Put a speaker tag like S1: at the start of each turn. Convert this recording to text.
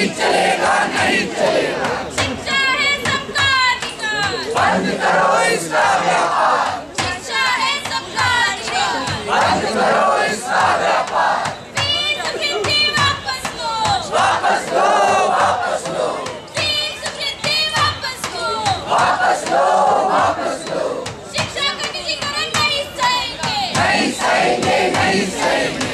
S1: चलेगा, नहीं चलेगा।
S2: शिक्षा है सबका अधिकार,
S1: बंद करो इसका व्यापार।
S2: शिक्षा है सबका अधिकार,
S1: बंद करो इसका व्यापार।
S2: वीर सुकृति वापस लो,
S1: वापस लो, वापस लो,
S2: वीर सुकृति वापस लो,
S1: वापस लो, वापस लो।
S2: शिक्षा का निजीकरण नहीं सहेंगे,
S1: नहीं सहेंगे, नहीं सहेंगे।